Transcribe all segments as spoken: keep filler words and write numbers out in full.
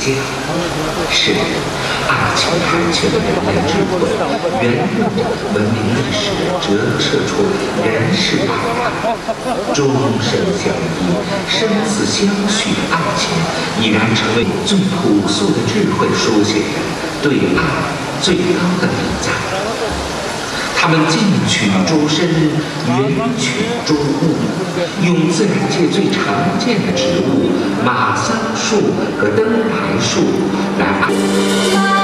家。是的，爱情含蓄的人类智慧，圆润着文明历史，折射出人世百态。终生相依，生死相许的爱情，已然成为最朴素的智慧书写着对爱最高的礼赞。他们近取诸身，远取诸物，用自然界最常见的植物马桑树和灯台树来爱。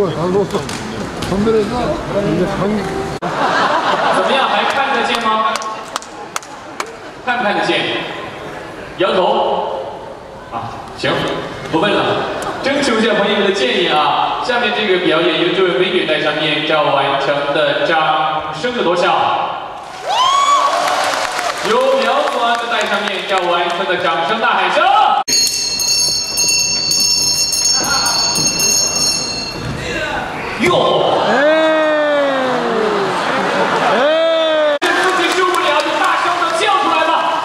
이거 잘로서 선별해서 이제 강. 怎么样？还看得见吗？看不看得见？摇头。啊，行，不问了。征求一下朋友们的建议啊。下面这个表演由这位美女带上面罩完成的，掌声有多少？由苗族安的带上面罩完成的，掌声大喊声。 哟！哎哎，自己受不了就大声的叫出来吧！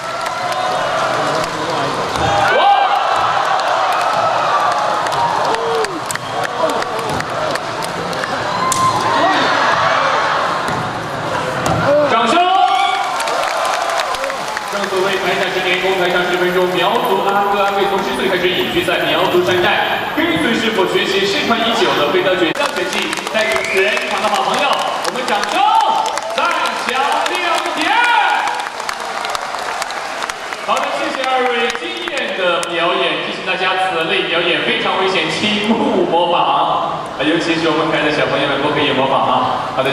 哇！掌声！正所谓台下十年功，台上十分钟。苗族阿哥阿贵从十岁开始隐居在苗族山寨，跟随师傅学习失传已久的飞刀诀。 学习带给全场的好朋友，我们掌声再响亮一点。好的，谢谢二位惊艳的表演，提醒大家此类表演非常危险，请勿模仿啊！尤其是我们可爱的小朋友们不可以模仿啊！好的。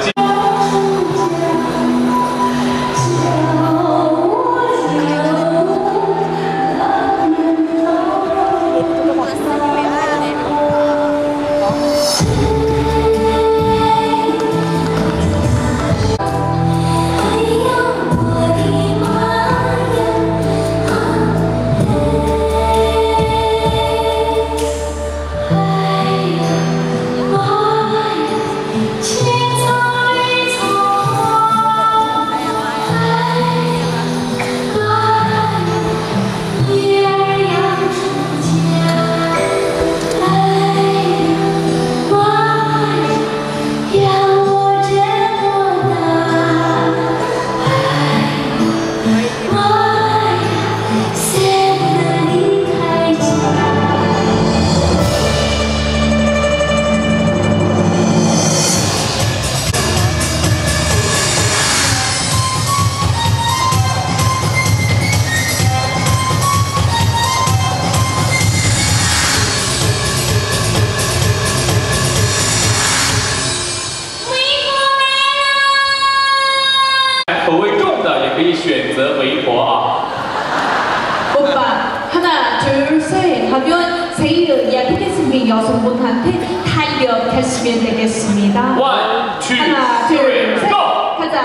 口味重的也可以选择围脖啊。 오빠 하나 둘셋 하면 제일 예쁘게 여성분한테 타이어하시면 되겠습니다. One, two, 하나 three, 둘셋 go! 가자.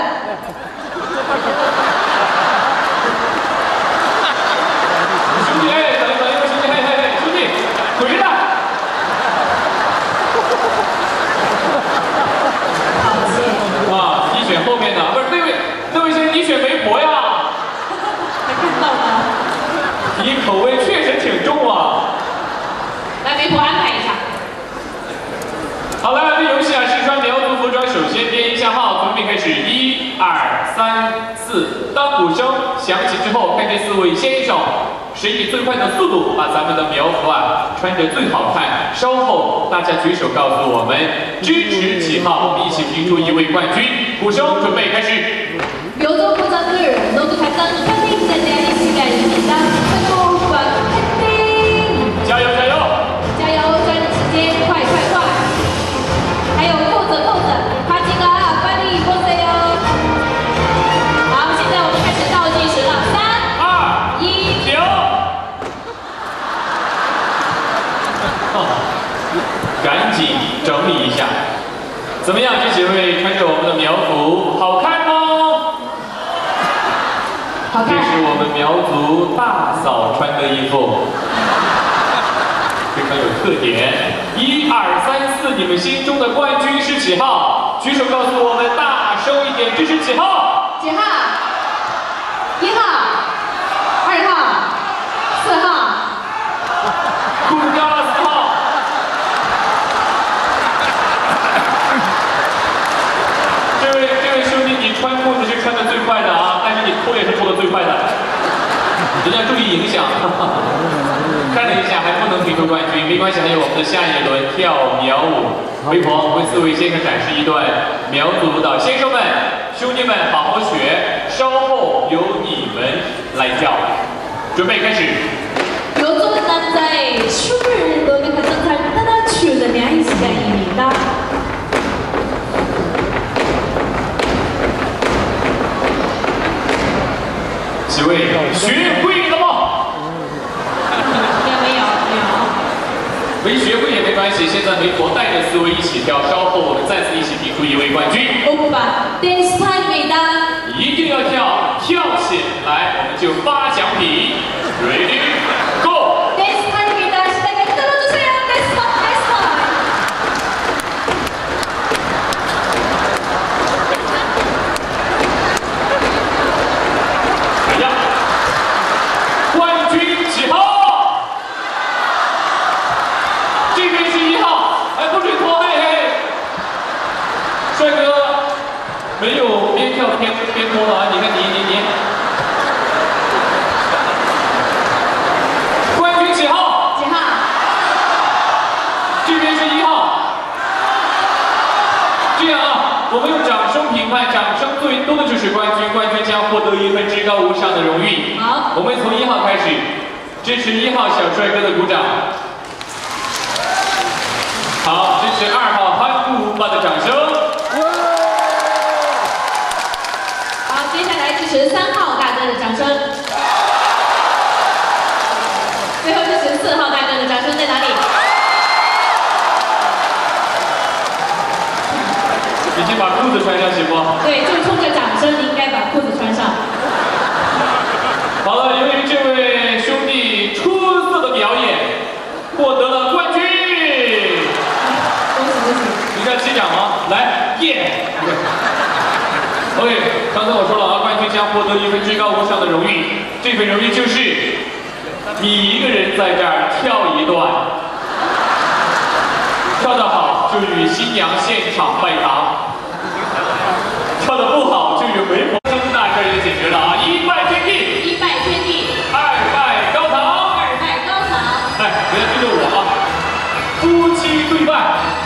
兄弟，哎，等一等一位兄弟，嘿嘿嘿，兄弟，回来！啊，你选后面的，不是那位那位先生，你选围脖呀？ 还看到吗？ 你口味确实挺重啊。 来，围脖安排一下。 好了，这游戏啊，试穿苗族服装，首先编一下号，从这边开始，一二三四。当鼓声响起之后，看这四位先生。 谁以最快的速度把咱们的苗服啊穿着最好看？稍后大家举手告诉我们支持几号，我们一起评出一位冠军。鼓声准备开始。 여성분들 모두 가장 화이팅 자리할 시간입니다. 한국과 화이팅! 加油加油！ 加油，抓紧时间，快快快！还有扣着扣着，花几个啊，빨리 보세요。好，现在我们开始倒计时了，三二一， 停！ 赶紧整理一下，怎么样？这几位穿着我们的苗服，好看吗？ 好看。 这是我们苗族大嫂穿的衣服，非常有特点。一二三四，你们心中的冠军是几号？举手告诉我们，大声一点，这是几号？ 几号？一号、二号、四号。 裤子掉了，四号。 这位这位兄弟，你穿裤子是穿的最快的啊，但是你脱也是脱的最快的，一定要注意影响。看了一下，还不能评出冠军，没关系，还有我们的下一轮跳苗舞。围脖为四位先生展示一段苗族舞蹈，先生们、兄弟们好好学，稍后由你们来跳。准备开始。 요즘 남자의 춤을 너는 가장 잘 따라추는 시간입니다. 几位学会了吗？ 没有没有没有。 没学会也没关系，现在媒婆带着思维一起跳，稍后我们再次一起评出一位冠军。 오빠 댄스 타임입니다. 一定要跳，跳起来我们就发奖品。Ready, go！ 댄스 타임입니다. 시작을 흔들어주세요. 댄스 타임, 댄스 타임. 哎呀，冠军几号？这边是一号，哎，不准拖，嘿嘿。帅哥，没有边跳边边拖了啊！你看你你你。冠军几号？ 几号？ 这边是一号。这样啊，我们用掌声评判，掌声最多的就是冠军，冠军将获得一份至高无上的荣誉。 好， 我们从一号开始，支持一号小帅哥的鼓掌。好，支持二号潘布巴的掌声。 好，接下来支持三号大哥的掌声。最后支持四号大哥的掌声在哪里？ 已经把裤子穿上行不？ 对，就冲着掌声，你应该把裤子穿上。 好了，由于这位兄弟出色的表演，获得了冠军。 恭喜恭喜！ 你要击掌吗？来，耶、yeah ！OK， 刚才我说了啊，冠军将获得一份至高无上的荣誉，这份荣誉就是你一个人在这儿跳一段，跳得好就与新娘现场拜堂，跳得不好就与媒婆生大事也解决了啊！一拜天地， 一拜天地， 二拜高堂， 二拜高堂。 哎，大家记住我啊，夫妻对拜。